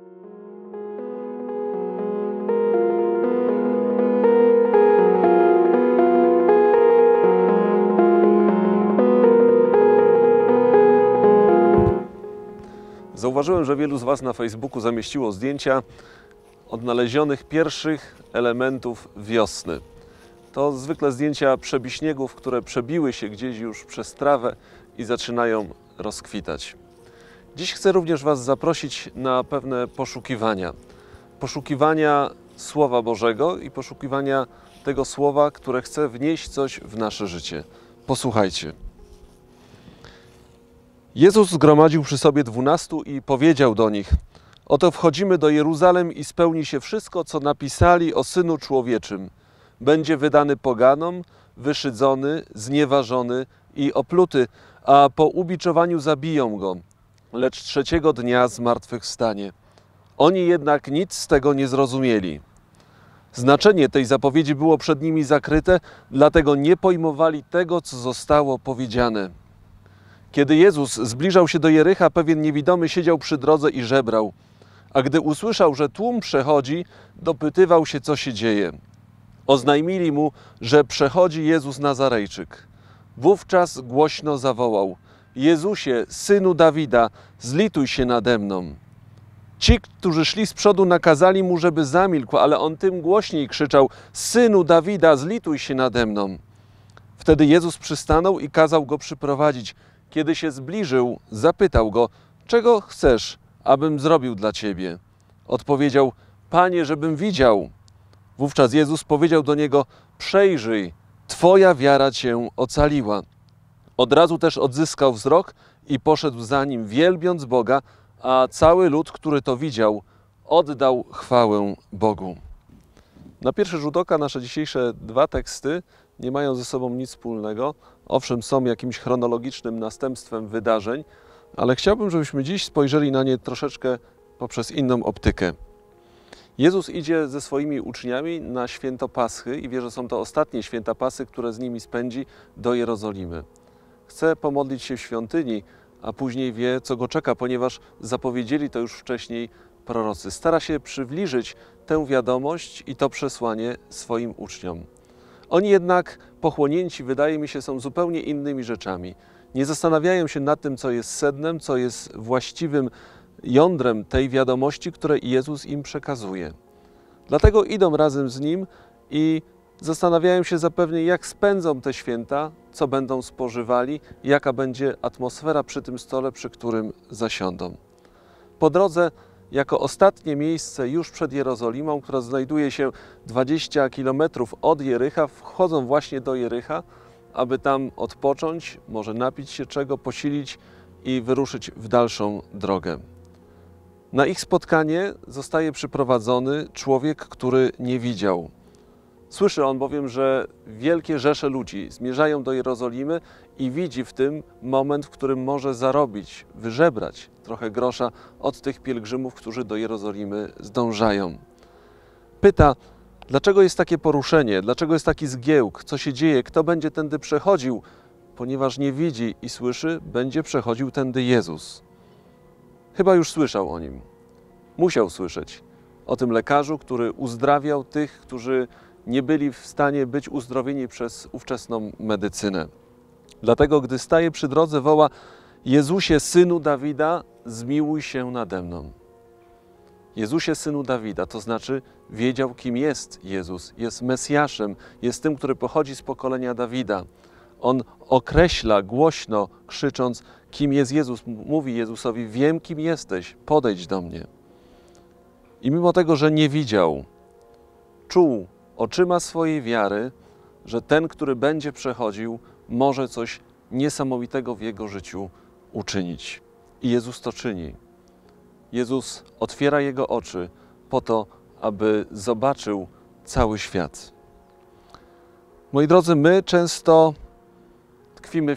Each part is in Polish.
Zauważyłem, że wielu z Was na Facebooku zamieściło zdjęcia odnalezionych pierwszych elementów wiosny. To zwykle zdjęcia przebiśniegów, które przebiły się gdzieś już przez trawę i zaczynają rozkwitać. Dziś chcę również Was zaprosić na pewne poszukiwania. Poszukiwania Słowa Bożego i poszukiwania tego Słowa, które chce wnieść coś w nasze życie. Posłuchajcie. Jezus zgromadził przy sobie 12 i powiedział do nich: oto wchodzimy do Jeruzalem i spełni się wszystko, co napisali o Synu Człowieczym. Będzie wydany poganom, wyszydzony, znieważony i opluty, a po ubiczowaniu zabiją Go, lecz 3. dnia zmartwychwstanie. Oni jednak nic z tego nie zrozumieli. Znaczenie tej zapowiedzi było przed nimi zakryte, dlatego nie pojmowali tego, co zostało powiedziane. Kiedy Jezus zbliżał się do Jericha, pewien niewidomy siedział przy drodze i żebrał. A gdy usłyszał, że tłum przechodzi, dopytywał się, co się dzieje. Oznajmili mu, że przechodzi Jezus Nazarejczyk. Wówczas głośno zawołał: Jezusie, Synu Dawida, zlituj się nade mną. Ci, którzy szli z przodu, nakazali mu, żeby zamilkł, ale on tym głośniej krzyczał: Synu Dawida, zlituj się nade mną. Wtedy Jezus przystanął i kazał go przyprowadzić. Kiedy się zbliżył, zapytał go: czego chcesz, abym zrobił dla ciebie? Odpowiedział: Panie, żebym widział. Wówczas Jezus powiedział do niego: przejrzyj, twoja wiara cię ocaliła. Od razu też odzyskał wzrok i poszedł za nim, wielbiąc Boga, a cały lud, który to widział, oddał chwałę Bogu. Na pierwszy rzut oka nasze dzisiejsze 2 teksty nie mają ze sobą nic wspólnego. Owszem, są jakimś chronologicznym następstwem wydarzeń, ale chciałbym, żebyśmy dziś spojrzeli na nie troszeczkę poprzez inną optykę. Jezus idzie ze swoimi uczniami na święto Paschy i wie, że są to ostatnie święta Paschy, które z nimi spędzi, do Jerozolimy. Chce pomodlić się w świątyni, a później wie, co go czeka, ponieważ zapowiedzieli to już wcześniej prorocy. Stara się przybliżyć tę wiadomość i to przesłanie swoim uczniom. Oni jednak pochłonięci, wydaje mi się, są zupełnie innymi rzeczami. Nie zastanawiają się nad tym, co jest sednem, co jest właściwym jądrem tej wiadomości, które Jezus im przekazuje. Dlatego idą razem z Nim i zastanawiają się zapewne, jak spędzą te święta, co będą spożywali, jaka będzie atmosfera przy tym stole, przy którym zasiądą. Po drodze, jako ostatnie miejsce już przed Jerozolimą, która znajduje się 20 kilometrów od Jericha, wchodzą właśnie do Jericha, aby tam odpocząć, może napić się czego, posilić i wyruszyć w dalszą drogę. Na ich spotkanie zostaje przyprowadzony człowiek, który nie widział. Słyszy on bowiem, że wielkie rzesze ludzi zmierzają do Jerozolimy i widzi w tym moment, w którym może zarobić, wyżebrać trochę grosza od tych pielgrzymów, którzy do Jerozolimy zdążają. Pyta, dlaczego jest takie poruszenie, dlaczego jest taki zgiełk, co się dzieje, kto będzie tędy przechodził, ponieważ nie widzi i słyszy, będzie przechodził tędy Jezus. Chyba już słyszał o Nim. Musiał słyszeć o tym lekarzu, który uzdrawiał tych, którzy nie byli w stanie być uzdrowieni przez ówczesną medycynę. Dlatego, gdy staje przy drodze, woła: Jezusie, Synu Dawida, zmiłuj się nade mną. Jezusie, Synu Dawida, to znaczy wiedział, kim jest Jezus. Jest Mesjaszem, jest tym, który pochodzi z pokolenia Dawida. On określa głośno, krzycząc, kim jest Jezus. Mówi Jezusowi: wiem, kim jesteś, podejdź do mnie. I mimo tego, że nie widział, czuł oczyma swojej wiary, że ten, który będzie przechodził, może coś niesamowitego w jego życiu uczynić. I Jezus to czyni. Jezus otwiera jego oczy po to, aby zobaczył cały świat. Moi drodzy, my często tkwimy w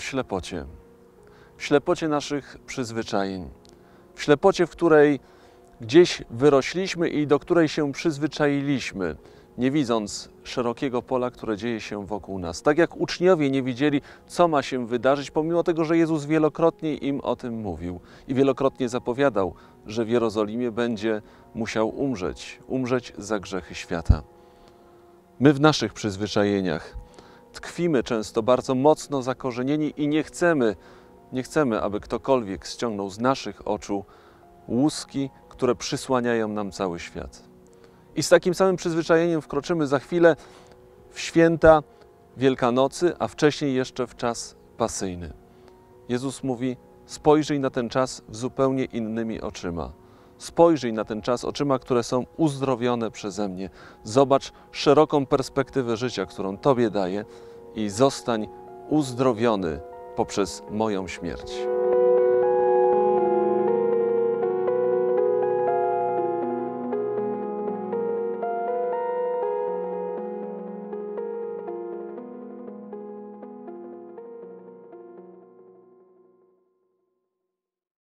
ślepocie naszych przyzwyczajeń, w ślepocie, w której gdzieś wyrośliśmy i do której się przyzwyczailiśmy. nie widząc szerokiego pola, które dzieje się wokół nas. Tak jak uczniowie nie widzieli, co ma się wydarzyć, pomimo tego, że Jezus wielokrotnie im o tym mówił i wielokrotnie zapowiadał, że w Jerozolimie będzie musiał umrzeć za grzechy świata. My w naszych przyzwyczajeniach tkwimy często bardzo mocno zakorzenieni i nie chcemy, aby ktokolwiek ściągnął z naszych oczu łuski, które przysłaniają nam cały świat. I z takim samym przyzwyczajeniem wkroczymy za chwilę w święta Wielkanocy, a wcześniej jeszcze w czas pasyjny. Jezus mówi: spojrzyj na ten czas w zupełnie innymi oczyma. Spojrzyj na ten czas oczyma, które są uzdrowione przeze mnie. Zobacz szeroką perspektywę życia, którą Tobie daję i zostań uzdrowiony poprzez moją śmierć.